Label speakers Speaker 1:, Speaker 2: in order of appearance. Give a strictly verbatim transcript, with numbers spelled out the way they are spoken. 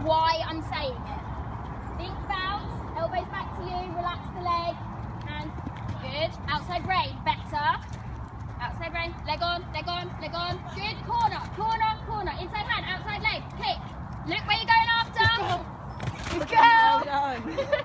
Speaker 1: why I'm saying it. Think bounce, elbows back to you, relax the leg, and good. Outside rein, better. Outside rein, leg on, leg on, leg on. Good, corner, corner, corner. Inside hand, outside leg, kick. Look where you're going after. Good girl.
Speaker 2: Well done.